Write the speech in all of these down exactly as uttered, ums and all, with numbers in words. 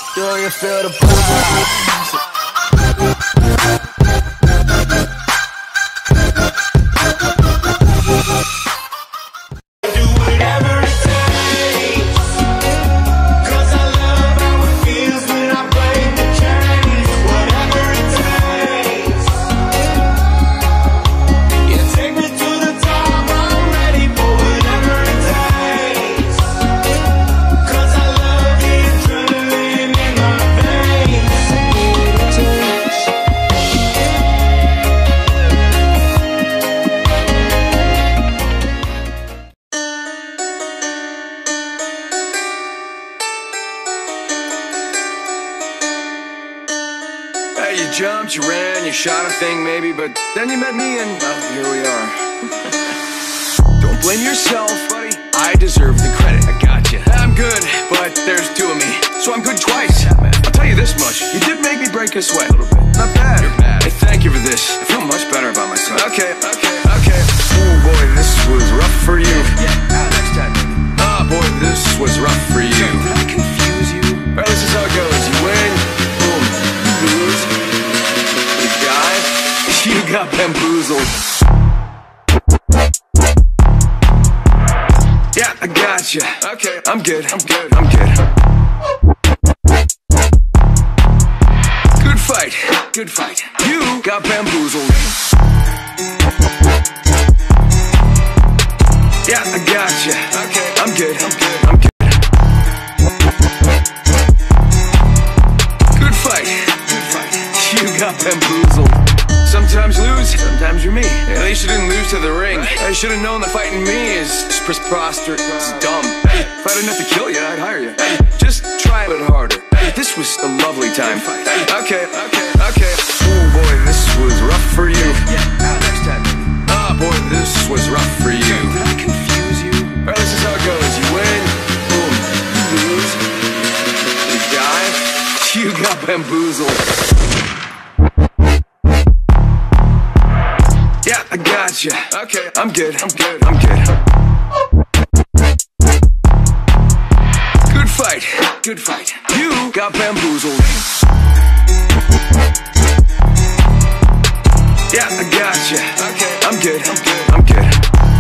Do you feel the pulse? You jumped, you ran, you shot a thing maybe, but then you met me and, well, here we are. Don't blame yourself, buddy, I deserve the credit. I got you. I'm good, but there's two of me, so I'm good twice. I'll tell you this much, you did make me break a sweat a little bit. Not bad. You're bad. Hey, thank you for this. I feel much better about myself. Okay, okay, okay. Oh boy, this was rough for you. Yeah, uh, next time. Oh boy, this was rough for you. Did I confuse you? Well, this is how it goes. You win, boom, you lose. You got bamboozled. Yeah, I got you. Okay, I'm good, I'm good, I'm good. Good fight, good fight. You got bamboozled. Yeah, I got you. Okay, I'm good, I'm good, I'm good. Good fight, good fight. You got bamboozled. Sometimes you lose, sometimes you're me. At least you didn't lose to the ring. I should have known that fighting me is preposterous, it's dumb. Hey, if I didn't have to kill you, I'd hire you. Hey, just try a bit harder. Hey, this was a lovely time. Hey, okay, okay, okay. Oh boy, this was rough for you. Yeah, uh, next time. Oh boy, this was rough for you. Did I confuse you? Well, this is how it goes. You win, boom, you lose, you die. You got bamboozled. Yeah, I got you. Okay, I'm good, I'm good, I'm good. Good fight, good fight. You got bamboozled. Yeah, I got you. Okay, I'm good, I'm good, I'm good.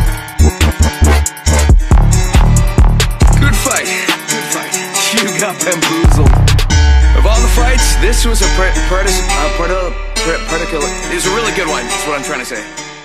Good fight, good fight. You got bamboozled. Of all the fights, this was a pre- particular. Uh, particular. It was a really good one. That's what I'm trying to say.